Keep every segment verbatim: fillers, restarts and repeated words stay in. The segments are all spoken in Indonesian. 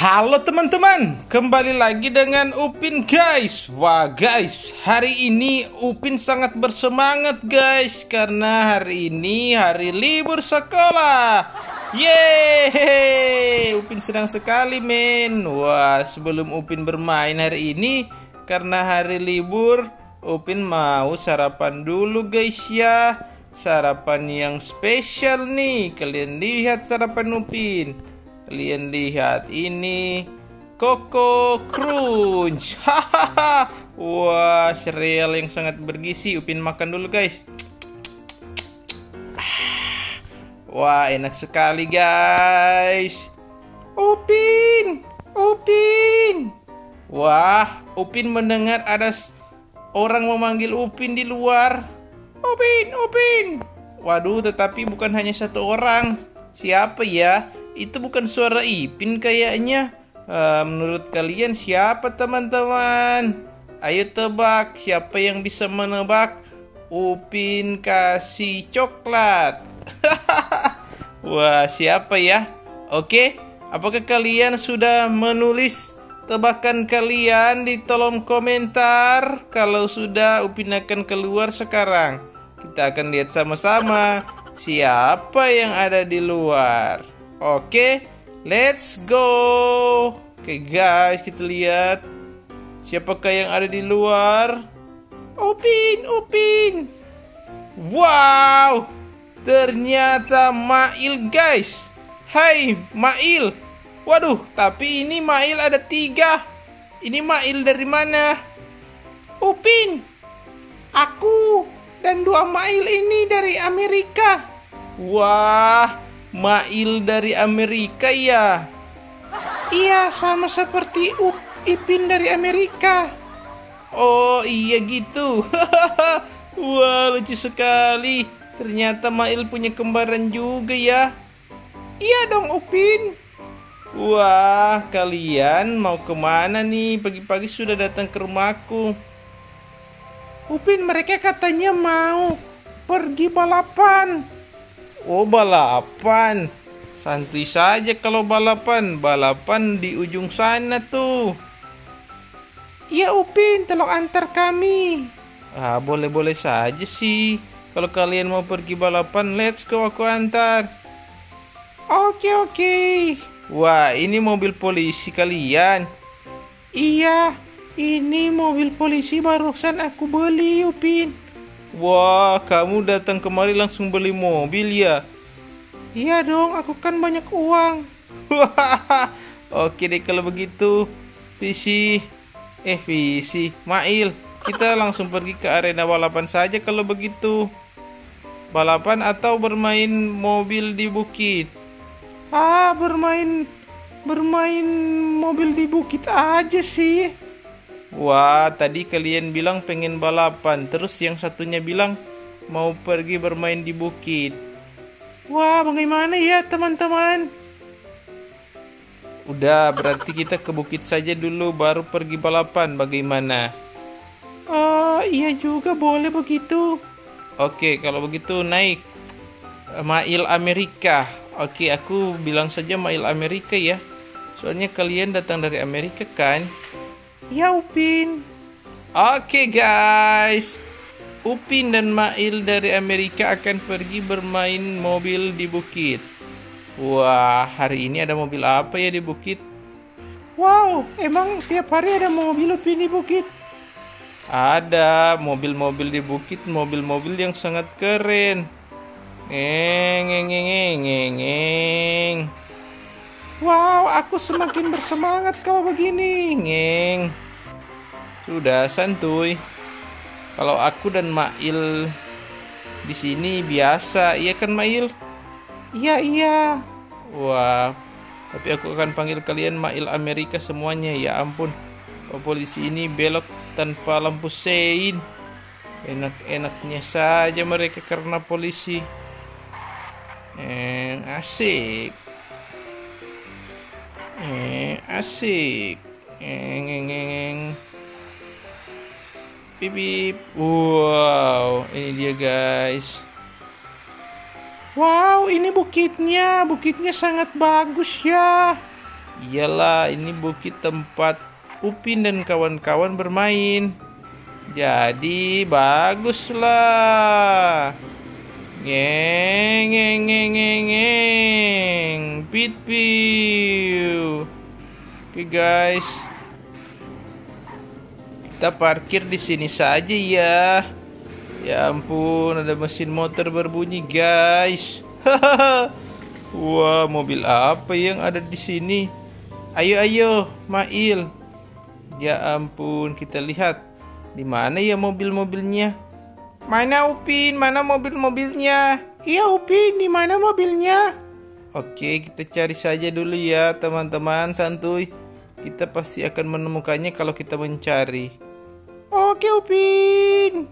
Halo teman-teman, kembali lagi dengan Upin guys. Wah guys, hari ini Upin sangat bersemangat guys, karena hari ini hari libur sekolah. Yeay, Upin senang sekali men. Wah, sebelum Upin bermain hari ini, karena hari libur, Upin mau sarapan dulu guys ya. Sarapan yang spesial nih, kalian lihat sarapan Upin. Kalian lihat ini, Koko Crunch. Hahaha. Wah, sereal yang sangat bergizi. Upin makan dulu guys. Wah, enak sekali guys. Upin, Upin. Wah, Upin mendengar ada orang memanggil Upin di luar. Upin, Upin. Waduh, tetapi bukan hanya satu orang. Siapa ya? Itu bukan suara Ipin kayaknya. uh, Menurut kalian siapa teman-teman? Ayo tebak, siapa yang bisa menebak? Upin kasih coklat. Wah, siapa ya? Oke, apakah kalian sudah menulis tebakan kalian di kolom komentar? Kalau sudah, Upin akan keluar sekarang. Kita akan lihat sama-sama siapa yang ada di luar. Oke, let's go. Oke guys, kita lihat siapakah yang ada di luar. Upin, Upin. Wow, ternyata Mail guys. Hai Mail. Waduh, tapi ini Mail ada tiga. Ini Mail dari mana? Upin, aku dan dua Mail ini dari Amerika. Wah, Mail dari Amerika ya? Iya, sama seperti Up Ipin dari Amerika. Oh iya gitu. Wah, lucu sekali. Ternyata Mail punya kembaran juga ya. Iya dong Upin. Wah, kalian mau kemana nih? Pagi-pagi sudah datang ke rumahku. Upin, mereka katanya mau pergi balapan. Oh, balapan. Santai saja kalau balapan. Balapan di ujung sana tuh. Iya Upin, tolong antar kami. Ah, boleh-boleh saja sih. Kalau kalian mau pergi balapan, let's go, aku antar. Oke, oke. Wah, ini mobil polisi kalian. Iya, ini mobil polisi barusan aku beli Upin. Wah, kamu datang kemari langsung beli mobil ya? Iya dong, aku kan banyak uang. Oke deh kalau begitu, Visi, eh Visi, Mail, kita langsung pergi ke arena balapan saja kalau begitu. Balapan atau bermain mobil di bukit? Ah, bermain bermain mobil di bukit aja sih. Wah, tadi kalian bilang pengen balapan, terus yang satunya bilang mau pergi bermain di bukit. Wah, bagaimana ya teman-teman? Udah, berarti kita ke bukit saja dulu baru pergi balapan, bagaimana? Oh, iya juga, boleh begitu. Oke, kalau begitu naik Mail Amerika. Oke, aku bilang saja Mail Amerika ya. Soalnya kalian datang dari Amerika kan? Ya Upin. Oke guys, Upin dan Mail dari Amerika akan pergi bermain mobil di bukit. Wah, hari ini ada mobil apa ya di bukit? Wow, emang tiap hari ada mobil Upin di bukit? Ada mobil-mobil di bukit, mobil-mobil yang sangat keren. Ngeng ngeng ngeng ngeng ngeng. Wow, aku semakin bersemangat kalau begini. Ngeng. Sudah santuy. Kalau aku dan Mail di sini biasa, iya kan Mail? Iya, iya. Wah, tapi aku akan panggil kalian Mail Amerika semuanya. Ya ampun, Pak polisi ini belok tanpa lampu sein. Enak-enaknya saja mereka karena polisi. Eh, asik. Eh, asik. Eng eng eng. Bip bip. Wow, ini dia guys. Wow, ini bukitnya. Bukitnya sangat bagus ya. Iyalah, ini bukit tempat Upin dan kawan-kawan bermain. Jadi baguslah. Ngeng ngeng ngeng ngeng ngeng. Pit piu. Oke guys. Kita parkir di sini saja ya. Ya ampun, ada mesin motor berbunyi, guys. Wah, mobil apa yang ada di sini? Ayo ayo, Mail. Ya ampun, kita lihat di mana ya mobil-mobilnya. Mana Upin? Mana mobil-mobilnya? Iya Upin, di mana mobilnya? Oke, kita cari saja dulu ya, teman-teman, santuy. Kita pasti akan menemukannya kalau kita mencari. Oke Upin.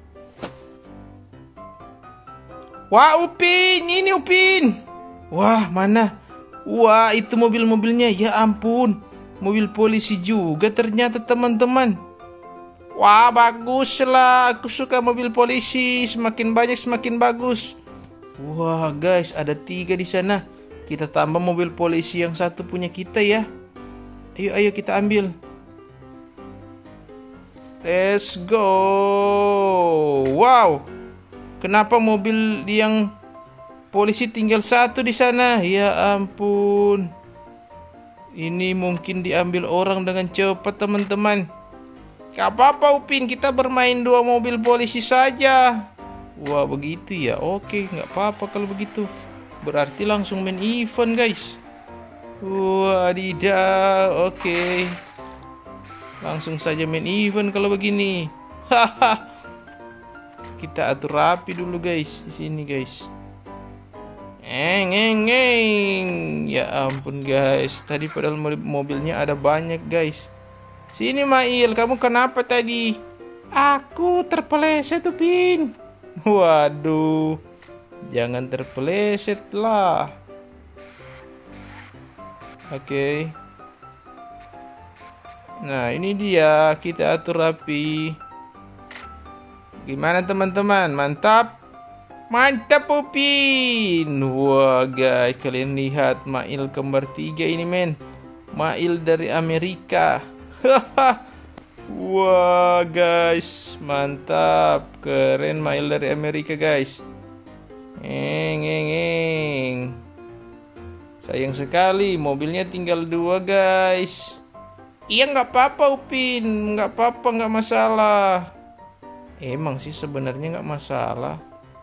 Wah Upin, ini Upin. Wah, mana? Wah, itu mobil-mobilnya. Ya ampun, mobil polisi juga ternyata, teman-teman. Wah, baguslah. Aku suka mobil polisi. Semakin banyak semakin bagus. Wah guys, ada tiga di sana. Kita tambah mobil polisi yang satu punya kita ya. Ayo ayo kita ambil. Let's go. Wow. Kenapa mobil yang polisi tinggal satu di sana? Ya ampun. Ini mungkin diambil orang dengan cepat, teman-teman. Gak apa-apa Upin, kita bermain dua mobil polisi saja. Wah begitu ya. Oke, gak apa-apa kalau begitu. Berarti langsung main event guys. Wadidaw. Oke, langsung saja main event kalau begini. Haha. Kita atur rapi dulu guys di sini guys. Eng eng eng. Ya ampun guys, tadi padahal mobilnya ada banyak guys. Sini Mail, kamu kenapa tadi? Aku terpeleset Upin. Waduh, jangan terpeleset lah. Oke. Nah ini dia, kita atur rapi. Gimana teman-teman, mantap? Mantap Upin. Wah guys, kalian lihat Mail kembar tiga ini men. Mail dari Amerika. Wah guys, mantap. Keren Mail dari Amerika guys. Eng eng eng. Sayang sekali mobilnya tinggal dua guys. Iya nggak apa-apa Upin, nggak apa-apa, nggak masalah. Emang sih sebenarnya nggak masalah,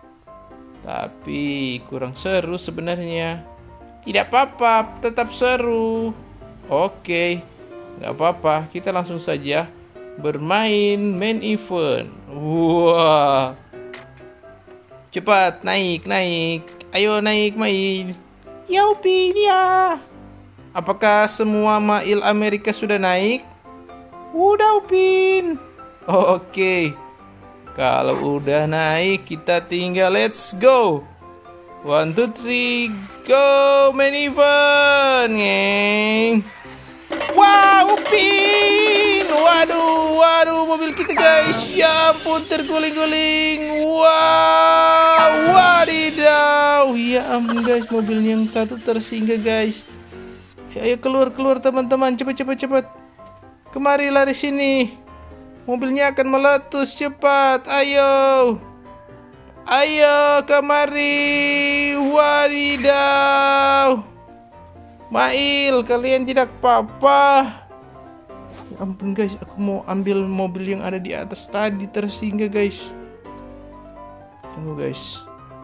tapi kurang seru sebenarnya. Tidak apa-apa, tetap seru. Oke, nggak apa-apa. Kita langsung saja bermain main event. Wah, cepat naik naik. Ayo naik Mail. Ya Upin ya. Apakah semua Mail Amerika sudah naik? Udah Upin. Oke. Kalau udah naik, kita tinggal let's go. One, two, three, go main event. Ngeng. Wow, Upin. Waduh, waduh, mobil kita guys. Ya ampun, terguling-guling. Wow, wadidaw. Ya ampun guys, mobil yang satu tersinggah guys. Ayo keluar, keluar teman-teman. Cepat, cepat, cepat. Kemari lari sini. Mobilnya akan meletus, cepat. Ayo. Ayo kemari. Wadidaw. Mail, kalian tidak apa-apa. Ya ampun guys, aku mau ambil mobil yang ada di atas tadi tersinggah guys. Tunggu guys.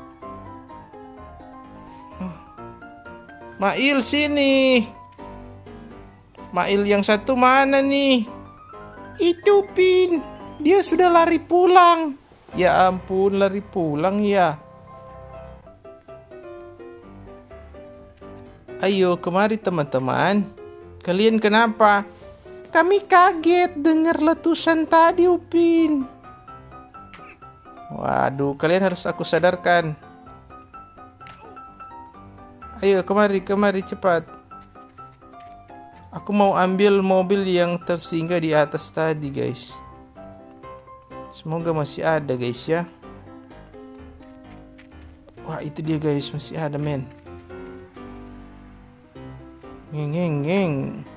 Mail sini. Mail yang satu mana nih? Itu Pin, dia sudah lari pulang. Ya ampun, lari pulang ya. Ayo kemari teman-teman. Kalian kenapa? Kami kaget dengar letusan tadi Upin. Waduh, kalian harus aku sadarkan. Ayo kemari, kemari cepat. Aku mau ambil mobil yang tersinggah di atas tadi guys. Semoga masih ada guys ya. Wah itu dia guys, masih ada men. Ngeng ngeng ngeng.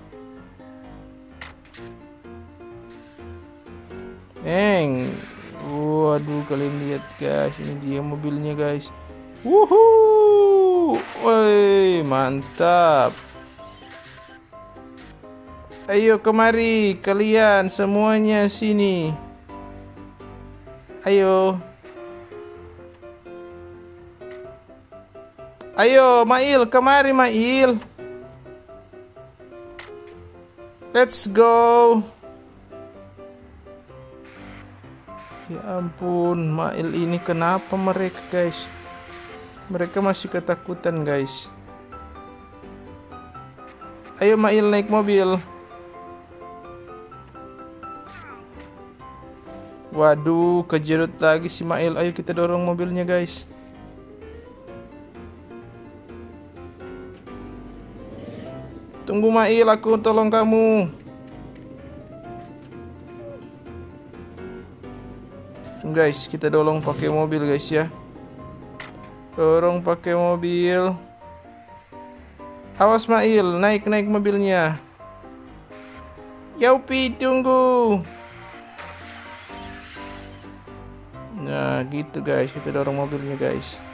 Ngeng. Waduh, kalian lihat guys, ini dia mobilnya guys. Wuhuu. Woi, mantap. Ayo kemari kalian semuanya sini. Ayo. Ayo Mail, kemari Mail. Let's go. Ya ampun, Mail ini kenapa mereka guys? Mereka masih ketakutan guys. Ayo Mail naik mobil. Waduh, kejerut lagi si Mail. Ayo kita dorong mobilnya guys. Tunggu Mail, aku tolong kamu. Guys, kita dorong pakai mobil guys ya. Dorong pakai mobil. Awas Mail, naik-naik mobilnya. Yaupi, tunggu. Nah, gitu guys, kita dorong mobilnya guys.